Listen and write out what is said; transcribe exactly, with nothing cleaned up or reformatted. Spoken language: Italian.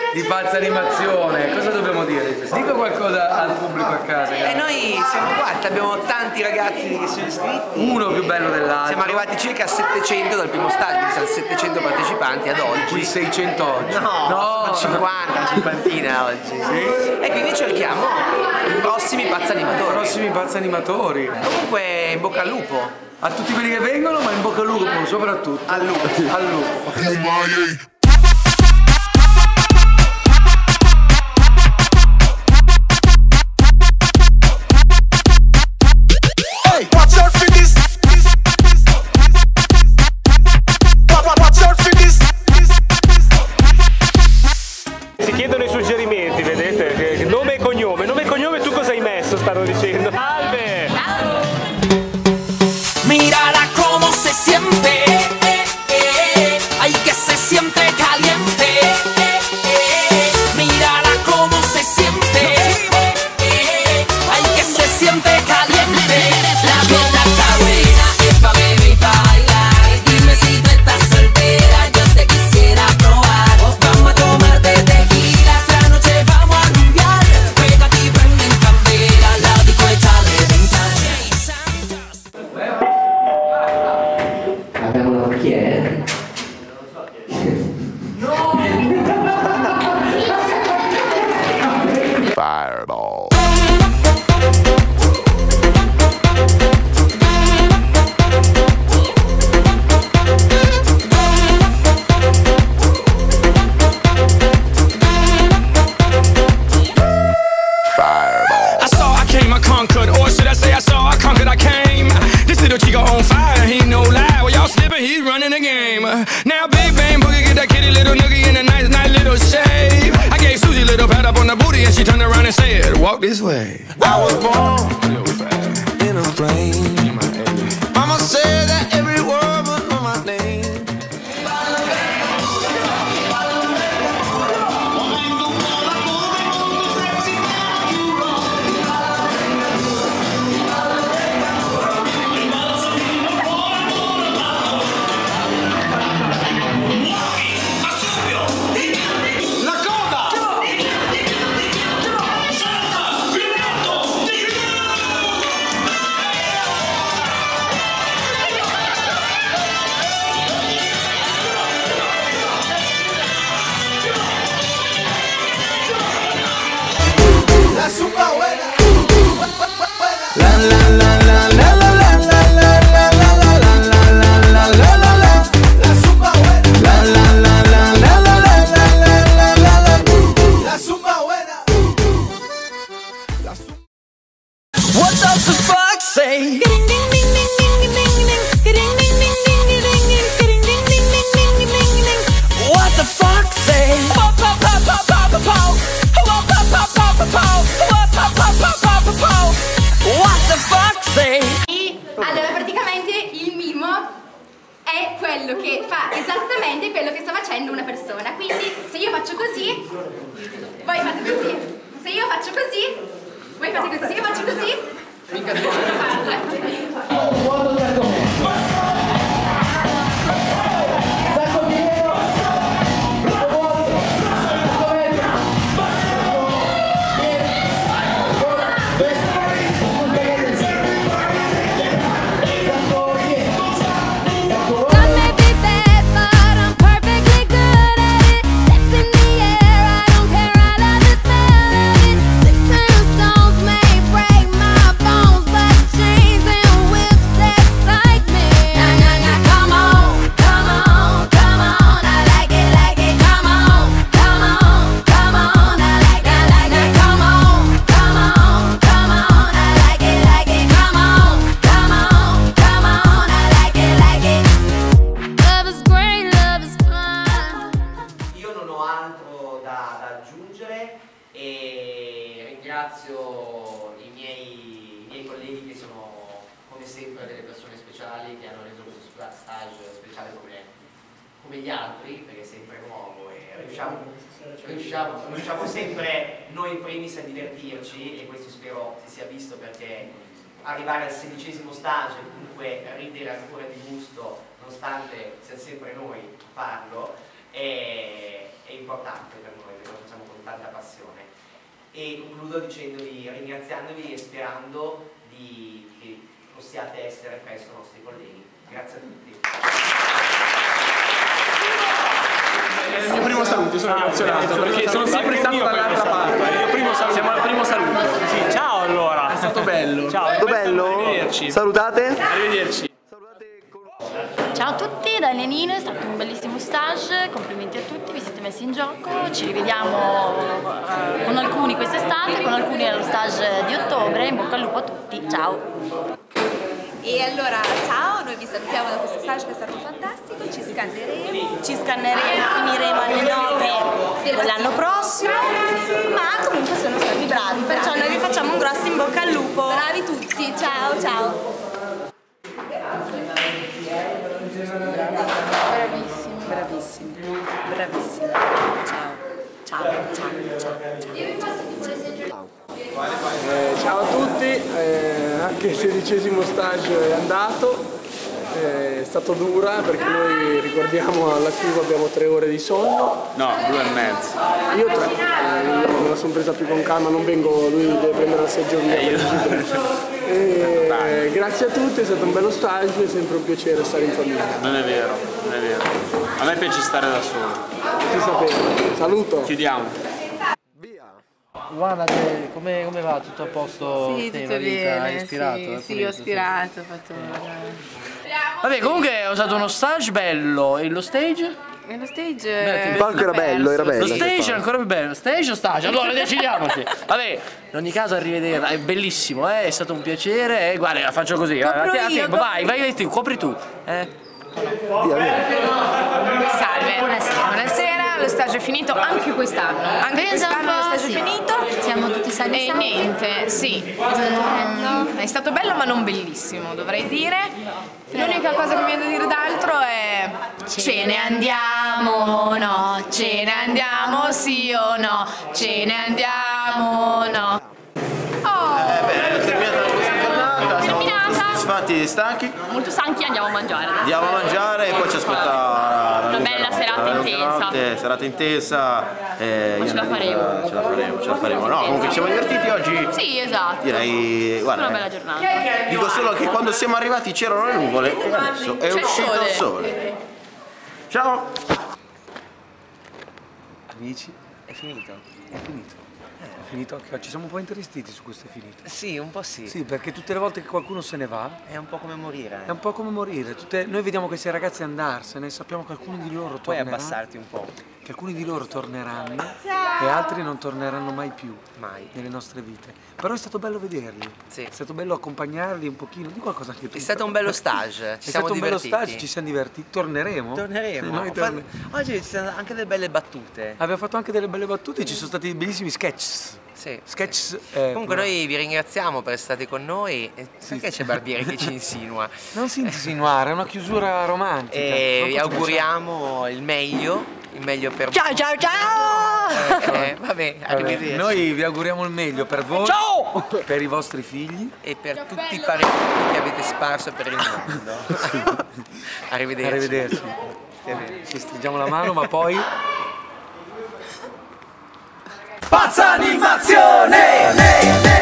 di pazza animazione. Cosa dobbiamo dire? Dica qualcosa al pubblico a casa. E noi siamo qua, abbiamo tanti ragazzi che sono iscritti. Uno più bello dell'altro. Siamo arrivati circa a settecento dal primo stadio, quindi sono settecento partecipanti ad oggi. Qui seicento oggi. No, no. cinquanta, cinquantina oggi. Sì. E quindi cerchiamo i prossimi pazzi animatori. I prossimi pazzi animatori. Comunque in bocca al lupo. A tutti quelli che vengono, ma in bocca al lupo soprattutto. Al lupo. Al lupo. Si chiedono i suggerimenti, vedete? Nome e cognome. Nome e cognome, tu cosa hai messo? Stanno dicendo. Salve! Mírala como se siente, eh, eh, eh. Ay que se siente caliente, eh, eh. Mírala como se siente, eh, eh. Ay que se siente caliente. La fiesta está buena, es pa' beber y bailar. Dime si tú estás soltera, yo te quisiera probar. Vamos a tomar de tequila, esta noche vamos a rumbear. Pégate y prende en candela, la disco está de ventana. Abbiamo una chi è? Fireball. I saw, I came, I conquered, or should I say I saw, I conquered, I came. This little chico on fire, he no lie. Well, y'all slipping, he's running the game. Now Big Bang Boogie get that kitty little noogie in a nice, nice little shave. I gave Susie a little pat up on the booty and she turned around and said, walk this way. I was born in a plane. Mama said that every word was on my name. What does the fuck say? What the fuck say? What the fuck say? Allora, praticamente il mimo è quello che fa esattamente quello che sta facendo una persona. Quindi se io faccio così, voi fate così. Se io faccio così, voi fate così. Se io faccio così, mica e ringrazio i miei, i miei colleghi che sono come sempre delle persone speciali che hanno reso questo stage speciale come, come gli altri, perché è sempre nuovo e riusciamo, riusciamo, riusciamo sempre noi in primis a divertirci, e questo spero si sia visto, perché arrivare al sedicesimo stage e comunque ridere ancora di gusto nonostante siamo sempre noi a farlo è, è importante per noi. e concludo dicendovi, ringraziandovi e sperando di, che possiate essere presto nostri colleghi. Grazie a tutti. È il mio primo saluto, sono emozionato perché sono sempre stato dall'altra parte. Il primo saluto. Siamo al primo saluto. Sì, ciao allora. È stato bello. Ciao. È stato bello? Arrivederci. Salutate. Arrivederci. Ciao a tutti, da Lenino, è stato un bellissimo stage, complimenti a tutti, vi siete messi in gioco, ci rivediamo uh, con alcuni quest'estate, con alcuni allo stage di ottobre, in bocca al lupo a tutti, ciao! E allora ciao, noi vi salutiamo da questo stage che è stato fantastico, ci scanneremo. Ci scanneremo, finiremo alle nove dell'anno prossimo, Ma comunque sono stati bravi, perciò noi vi facciamo un grosso in bocca al lupo! bravi tutti, ciao ciao! Bravissimi, bravissimi, bravissimi, ciao, ciao, ciao, ciao, ciao. Eh, ciao a tutti, eh, anche il sedicesimo stage è andato, eh, è stato dura perché noi ricordiamo alla Cuba abbiamo tre ore di sonno. No, due e mezzo. Io tre, eh, io me la sono presa più con calma, non vengo, lui deve prendere la seggiovia. Eh, eh, grazie a tutti, è stato un bello stage, è sempre un piacere stare in famiglia. Non è vero, non è vero. A me piace stare da solo. Si sapeva. Saluto. Chiudiamo. Guarda, come, come va? Tutto a posto? Sì, Te, tutto la vita? bene, Hai ispirato? sì, È sì, pulito, ho ispirato, ho fatto... Vabbè, comunque ho usato uno stage bello. E lo stage? E lo stage... Beh, Il palco era bello, era bello. Lo stage è ancora più bello. Stage o stage? Allora decidiamoci. Vabbè, in ogni caso arrivederla, è bellissimo, eh? È stato un piacere. Eh, guarda, la faccio così. Copro a te- a io, tempo. copro Vai, vai, vai, tu, copri tu. Eh? Salve, buonasera. Buonasera, lo stage è finito anche quest'anno. Anche quest'anno lo stage è finito. Siamo tutti salvi E salvi. niente, sì. È stato bello. È stato bello ma non bellissimo, dovrei dire. L'unica cosa che mi viene da dire d'altro è ce ne andiamo, no, ce ne andiamo sì o no, ce ne andiamo, no. Oh, Eh beh, è terminata la nostra giornata, siamo Terminata. molto soddisfatti e stanchi. Molto stanchi, andiamo a mangiare. Andiamo a mangiare e poi ci aspetta la Una lunga bella notte, serata la lunga intensa. notte, serata intensa. eh, Ma io ce la non- faremo. Ce la faremo, ce la faremo. No, comunque ci siamo divertiti oggi. Sì, esatto. Direi, guarda, Una bella giornata. dico solo che quando siamo arrivati c'erano le nuvole e adesso è C'è il uscito il sole. sole. Ciao! Amici, è finito? È finito. Eh, è finito anche oggi. Siamo un po' intristiti su questo è finito. Sì, un po' sì. Sì, perché tutte le volte che qualcuno se ne va È un po' come morire. è un po' come morire. Tutte- noi vediamo questi ragazzi andarsene, sappiamo che alcuni di loro Puoi torneranno. abbassarti un po'. Che alcuni di loro torneranno e altri non torneranno mai più Mai. nelle nostre vite. Però è stato bello vederli. Sì. È stato bello accompagnarli un pochino. Di qualcosa anche tu. È stato un bello stage. Ci È siamo stato un bello divertiti. stage, ci siamo divertiti. Torneremo? Torneremo. Noi Fa- torne- Oggi ci sono anche delle belle battute. Abbiamo fatto anche delle belle battute, ci sono stati dei bellissimi sketch. Sì. Sketch. eh, Comunque però- noi vi ringraziamo per essere stati con noi. E perché c'è Barbieri che ci insinua? Non si insinuare, è una chiusura romantica. E Non vi possiamo- auguriamo il meglio, il meglio per ciao ciao ciao! Eh, eh, vabbè, Vabbè, arrivederci. noi vi auguriamo il meglio per voi, Ciao! per i vostri figli. E per tutti i parenti che avete sparso per il mondo. Arrivederci. Arrivederci. Ci stringiamo la mano, ma poi Pazza animazione!